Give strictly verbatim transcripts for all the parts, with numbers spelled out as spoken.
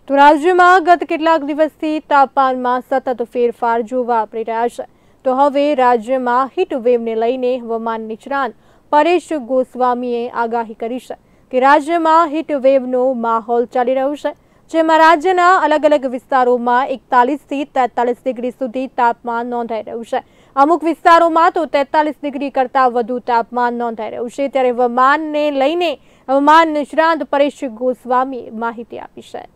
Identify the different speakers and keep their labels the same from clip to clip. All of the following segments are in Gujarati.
Speaker 1: તો રાજ્યમાં ગત કેટલાક દિવસથી તાપમાનમાં સતત ફેરફાર જોવા મળી રહ્યા છે। તો હવે રાજ્યમાં હીટ વેવને લઈને હવામાન નિષ્ણાત પરેશ ગોસ્વામીએ આગાહી કરી છે કે રાજ્યમાં હીટ વેવનો માહોલ ચાલી રહ્યો છે, જેમાં રાજ્યના અલગ અલગ વિસ્તારોમાં એકતાલીસ થી તેતાલીસ ડિગ્રી સુધી તાપમાન નોંધાઈ રહ્યું છે। અમુક વિસ્તારોમાં તો તેતાલીસ ડિગ્રી કરતાં વધુ તાપમાન નોંધાઈ રહ્યું છે। ત્યારે હવામાનને લઈને હવામાન નિષ્ણાત પરેશ ગોસ્વામીએ માહિતી આપી છે।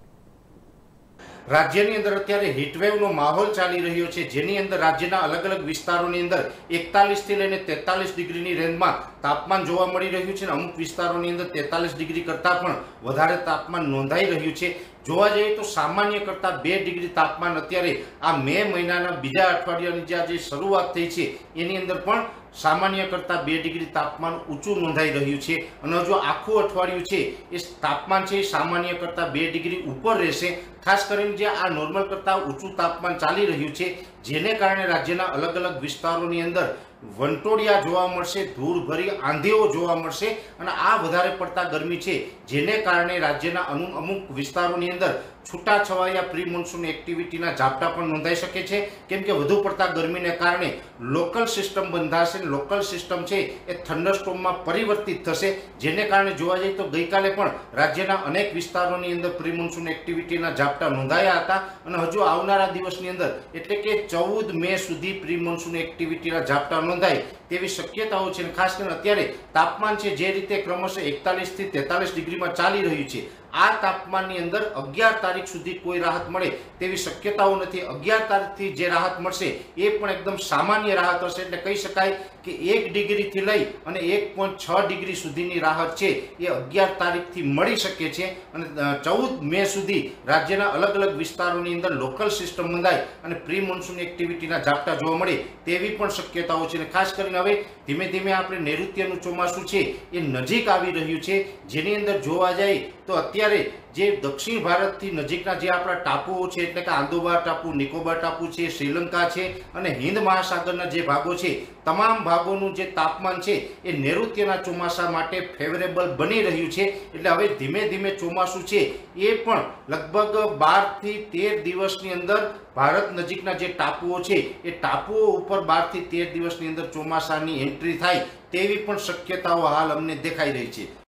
Speaker 2: રાજ્યની અંદર અત્યારે હીટવેવનો માહોલ ચાલી રહ્યો છે, જેની અંદર રાજ્યના અલગ અલગ વિસ્તારોની અંદર એકતાલીસ થી લઈને તેતાલીસ ડિગ્રીની રેન્જમાં તાપમાન જોવા મળી રહ્યું છે અને અમુક વિસ્તારોની અંદર તેતાલીસ ડિગ્રી કરતાં પણ વધારે તાપમાન નોંધાઈ રહ્યું છે। જોવા જઈએ તો સામાન્ય કરતાં બે ડિગ્રી તાપમાન અત્યારે આ મે મહિનાના બીજા અઠવાડિયાની જે આજે શરૂઆત થઈ છે એની અંદર પણ સામાન્ય કરતાં બે ડિગ્રી તાપમાન ઊંચું નોંધાઈ રહ્યું છે અને જો આખું અઠવાડિયું છે એ તાપમાન છે એ સામાન્ય કરતાં બે ડિગ્રી ઉપર રહેશે। ખાસ કરીને જે આ નોર્મલ કરતાં ઊંચું તાપમાન ચાલી રહ્યું છે, જેને કારણે રાજ્યના અલગ અલગ વિસ્તારોની અંદર વંટોળિયા જોવા મળશે, ધૂળભરી આંધીઓ જોવા મળશે અને આ વધારે પડતા ગરમી છે, જેને કારણે રાજ્યના અમુક વિસ્તારોની અંદર છૂટાછવાયા પ્રી મોન્સૂન એક્ટિવિટીના ઝાપટા પણ નોંધાઈ શકે છે, કેમ કે વધુ પડતા ગરમીને કારણે લોકલ સિસ્ટમ બંધાશે। લોકલ સિસ્ટમ છે એ થંડરસ્ટોર્મમાં પરિવર્તિત થશે, જેને કારણે જોવા જઈએ તો ગઈકાલે પણ રાજ્યના અનેક વિસ્તારોની અંદર પ્રી મોન્સૂન એક્ટિવિટીના ઝાપટા નોંધાયા હતા અને હજુ આવનારા દિવસની અંદર એટલે કે ચૌદ મે સુધી પ્રી મોન્સૂન એક્ટિવિટીના ઝાપટા નોંધાય તેવી શક્યતાઓ છે। ખાસ કરીને અત્યારે તાપમાન છે જે રીતે ક્રમશઃ એકતાલીસ થી તેતાલીસ ડિગ્રીમાં ચાલી રહ્યું છે, આ તાપમાનની અંદર અગિયાર તારીખ સુધી કોઈ રાહત મળે તેવી શક્યતાઓ નથી। અગિયાર તારીખથી જે રાહત મળશે એ પણ એકદમ સામાન્ય રાહત હશે, એટલે કહી શકાય કે એક ડિગ્રીથી લઈ અને એક પોઈન્ટ છ ડિગ્રી સુધીની રાહત છે એ અગિયાર તારીખથી મળી શકે છે અને ચૌદ મે સુધી રાજ્યના અલગ અલગ વિસ્તારોની અંદર લોકલ સિસ્ટમ બંધાય અને પ્રી મોન્સૂન એક્ટિવિટીના ઝાપટા જોવા મળે તેવી પણ શક્યતાઓ છે। ખાસ કરીને હવે ધીમે ધીમે આપણે નૈઋત્યનું ચોમાસું છે એ નજીક આવી રહ્યું છે, જેની અંદર જોવા જાય તો અત્યારે જે દક્ષિણ ભારતથી નજીકના જે આપણા ટાપુઓ છે એટલે કે આંદોબાર ટાપુ, નિકોબાર ટાપુ છે, શ્રીલંકા છે અને હિન્દ મહાસાગરના જે ભાગો છે, તમામ ભાગોનું જે તાપમાન છે એ નૈઋત્યના ચોમાસા માટે ફેવરેબલ બની રહ્યું છે। એટલે હવે ધીમે ધીમે ચોમાસું છે એ પણ લગભગ બાર થી તેર દિવસની અંદર ભારત નજીકના જે ટાપુઓ છે એ ટાપુઓ ઉપર બાર થી તેર દિવસની અંદર ચોમાસાની એન્ટ્રી થાય તેવી પણ શક્યતાઓ હાલ અમને દેખાઈ રહી છે।